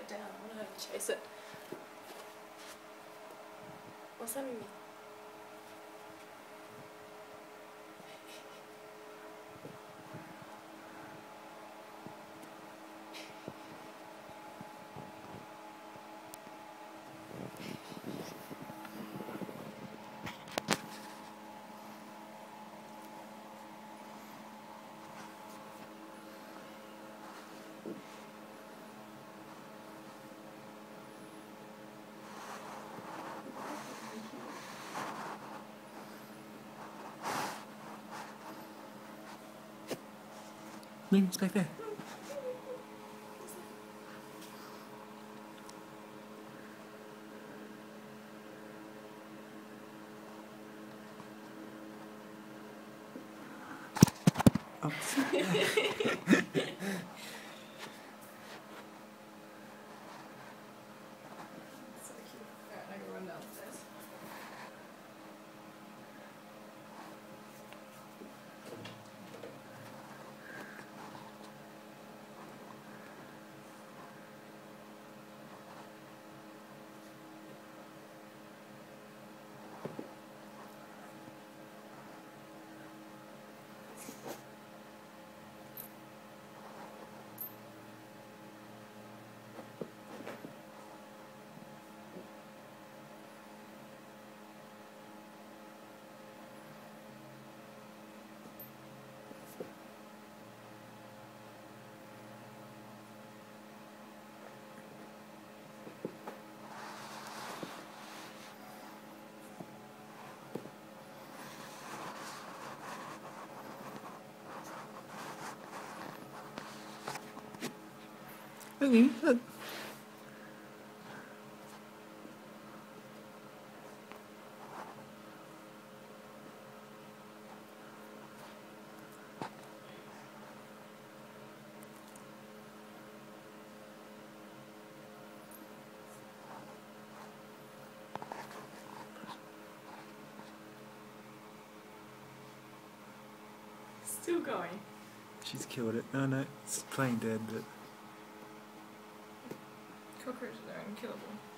it down. I want to chase it. What's that mean? It's back there. Oh. So cute. Alright, I can run downstairs. Really? Look. Still going. She's killed it. No, no, it's playing dead, but... Cockroaches are unkillable.